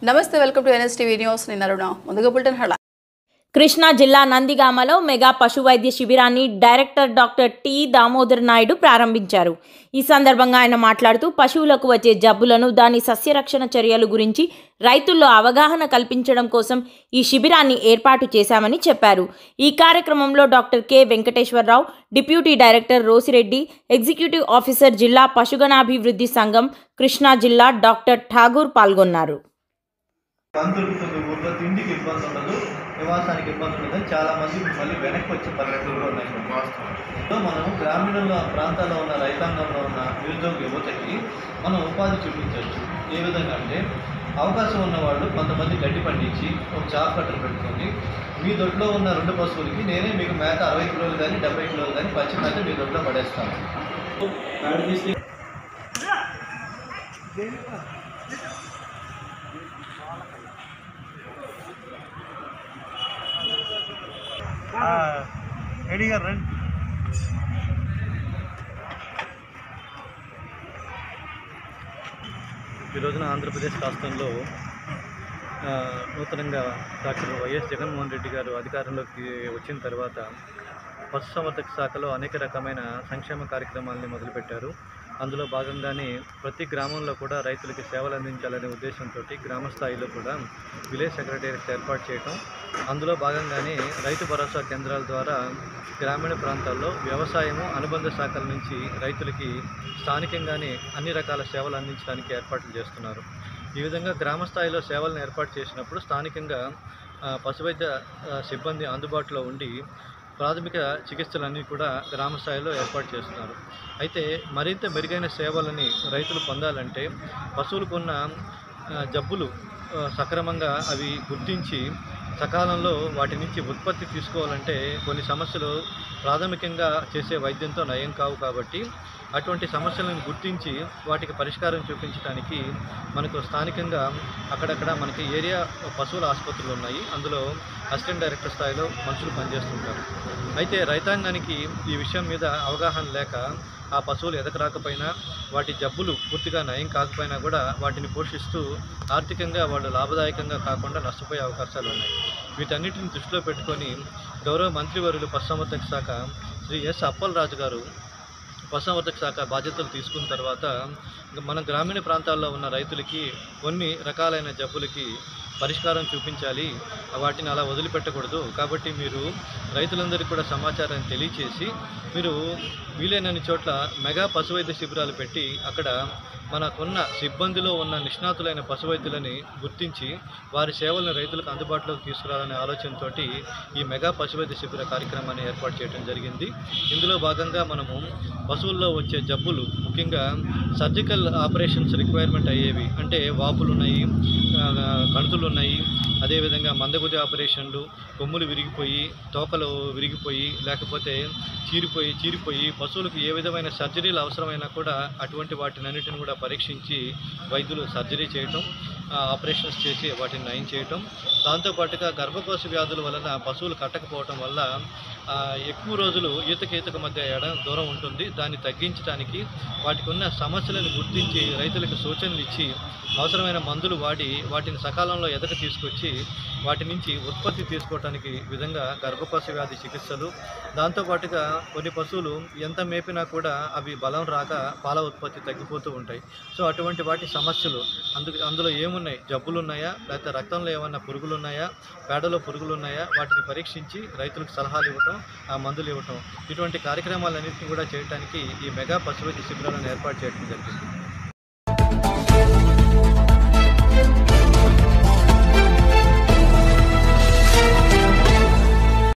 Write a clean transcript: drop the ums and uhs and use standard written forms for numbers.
నమస్తే, welcome to NSTV news. నేను అరుణ. ముందుగా బులెటిన్ హెడ్లైన్స్. కృష్ణా జిల్లా నందిగామలో మెగా పశు వైద్య శిబిరాన్ని director doctor T Damodar Naidu ప్రారంభించారు. ఈ సందర్భంగా ఆయన మాట్లాడుతూ పశువులకు వచ్చే జబ్బులను, దాని సస్యరక్షణ చర్యలు గురించి రైతుల్లో అవగాహన కల్పించడం కోసం ఈ శిబిరాన్ని ఏర్పాటు చేశామని చెప్పారు. ఈ కార్యక్రమంలో doctor K Venkateswararao, deputy director Rosireddy, executive officer జిల్లా పశుగణాభివృద్ధి సంఘం కృష్ణా జిల్లా డాక్టర్ ఠాగూర్ పాల్గొన్నారు. ఊర్లో తిండికి ఇబ్బంది ఉండదు, నివాసానికి ఇబ్బంది ఉండదని చాలామంది మళ్ళీ వెనక్కి వచ్చే పరిస్థితులు ఉన్నాయి. మనం గ్రామీణ ప్రాంతాల్లో ఉన్న రైతాంగంలో ఉన్న నిరుద్యోగ యువతకి మనం ఉపాధి చూపించవచ్చు. ఏ విధంగా అంటే, అవకాశం ఉన్నవాళ్ళు కొంతమంది గడ్డి పండించి ఒక చాప్ కట్టలు పెట్టుకొని మీ దొడ్లో ఉన్న 2 పశువులకి నేనే మీకు మేత 60 కిలోలు కానీ 70 కిలోలు కానీ పచ్చి మేత మీ దొడ్లో పడేస్తాను. రెడీగా రండి. ఈ రోజున ఆంధ్రప్రదేశ్ రాష్ట్రంలో నూతనంగా డాక్టర్ వైఎస్ జగన్మోహన్ రెడ్డి గారు అధికారంలోకి వచ్చిన తర్వాత పశుసంవర్ధక శాఖలో అనేక రకమైన సంక్షేమ కార్యక్రమాలని మొదలుపెట్టారు. అందులో భాగంగానే ప్రతి గ్రామంలో కూడా రైతులకి సేవలు అందించాలనే ఉద్దేశంతో గ్రామ స్థాయిలో కూడా విలేజ్ సెక్రటేరియట్స్ ఏర్పాటు చేయటం, అందులో భాగంగానే రైతు భరోసా కేంద్రాల ద్వారా గ్రామీణ ప్రాంతాల్లో వ్యవసాయము, అనుబంధ శాఖల నుంచి రైతులకి స్థానికంగానే అన్ని రకాల సేవలు అందించడానికి ఏర్పాట్లు చేస్తున్నారు. ఈ విధంగా గ్రామ స్థాయిలో సేవలను ఏర్పాటు చేసినప్పుడు స్థానికంగా పశువైద్య సిబ్బంది అందుబాటులో ఉండి ప్రాథమిక చికిత్సలన్నీ కూడా గ్రామ స్థాయిలో ఏర్పాటు చేస్తున్నారు. అయితే మరింత మెరుగైన సేవలని రైతులు పొందాలంటే పశువులకున్న జబ్బులు సక్రమంగా అవి గుర్తించి సకాలంలో వాటి నుంచి ఉత్పత్తి తీసుకోవాలంటే కొన్ని సమస్యలు ప్రాథమికంగా చేసే వైద్యంతో నయం కావు. కాబట్టి అటువంటి సమస్యలను గుర్తించి వాటికి పరిష్కారం చూపించడానికి మనకు స్థానికంగా అక్కడక్కడ మనకి ఏరియా పశువుల ఆసుపత్రులు ఉన్నాయి. అందులో అసిస్టెంట్ డైరెక్టర్ స్థాయిలో మనుషులు పనిచేస్తుంటారు. అయితే రైతాంగానికి ఈ విషయం మీద అవగాహన లేక ఆ పశువులు ఎదకరాకపోయినా, వాటి జబ్బులు పూర్తిగా నయం కాకపోయినా కూడా వాటిని పోషిస్తూ ఆర్థికంగా వాళ్ళు లాభదాయకంగా కాకుండా నష్టపోయే అవకాశాలు ఉన్నాయి. వీటన్నిటిని దృష్టిలో పెట్టుకొని గౌరవ మంత్రివర్యులు పశుసంవర్ధక శాఖ శ్రీ ఎస్ అప్పలరాజు గారు పశుసంవర్ధక శాఖ బాధ్యతలు తీసుకున్న తర్వాత మన గ్రామీణ ప్రాంతాల్లో ఉన్న రైతులకి కొన్ని రకాలైన జబ్బులకి పరిష్కారం చూపించాలి, వాటిని అలా వదిలిపెట్టకూడదు. కాబట్టి మీరు రైతులందరికీ కూడా సమాచారాన్ని తెలియచేసి మీరు వీలైనన్ని చోట్ల మెగా పశువైద్య శిబిరాలు పెట్టి అక్కడ మనకున్న సిబ్బందిలో ఉన్న నిష్ణాతులైన పశువైద్యులని గుర్తించి వారి సేవలను రైతులకు అందుబాటులోకి తీసుకురావాలనే ఆలోచనతో ఈ మెగా పశువైద్య శిబిర కార్యక్రమాన్ని ఏర్పాటు చేయడం జరిగింది. ఇందులో భాగంగా మనము పశువుల్లో వచ్చే జబ్బులు, ముఖ్యంగా సర్జికల్ ఆపరేషన్స్ రిక్వైర్మెంట్ అయ్యేవి అంటే వాపులు ఉన్నాయి, కణుతులు ఉన్నాయి, అదేవిధంగా మందగుది ఆపరేషన్లు, కొమ్ములు విరిగిపోయి, తోకలు విరిగిపోయి, లేకపోతే చీరిపోయి పశువులకు ఏ విధమైన సర్జరీలు అవసరమైనా కూడా అటువంటి వాటినన్నిటిని కూడా పరీక్షించి వైద్యులు సర్జరీ చేయటం, ఆపరేషన్స్ చేసి వాటిని నయం చేయటం. దాంతోపాటుగా గర్భకోశ వ్యాధుల వలన పశువులు కట్టకపోవటం వల్ల ఎక్కువ రోజులు ఈతకు మధ్య దూరం ఉంటుంది. దాన్ని తగ్గించడానికి వాటికి ఉన్న సమస్యలను గుర్తించి రైతులకు సూచనలు ఇచ్చి అవసరమైన మందులు వాడి వాటిని సకాలంలో ఎదక తీసుకొచ్చి వాటి నుంచి ఉత్పత్తి తీసుకోవడానికి విధంగా గర్భకోశ వ్యాధి చికిత్సలు. దాంతోపాటుగా కొన్ని పశువులు ఎంత మేపినా కూడా అవి బలం రాక పాల ఉత్పత్తి తగ్గిపోతూ ఉంటాయి. సో అటువంటి వాటి సమస్యలు అందులో ఏమున్నాయి, జబ్బులు ఉన్నాయా, లేకపోతే రక్తంలో ఏమన్నా పురుగులు ఉన్నాయా, పేడలో పురుగులు ఉన్నాయా, వాటిని పరీక్షించి రైతులకు సలహాలు ఇవ్వటం, ఆ మందులు ఇవ్వటం, ఇటువంటి కార్యక్రమాలన్నింటినీ కూడా చేయడానికి ఈ మెగా పశువైద్య శిబిరాలను ఏర్పాటు చేయడం జరిగింది.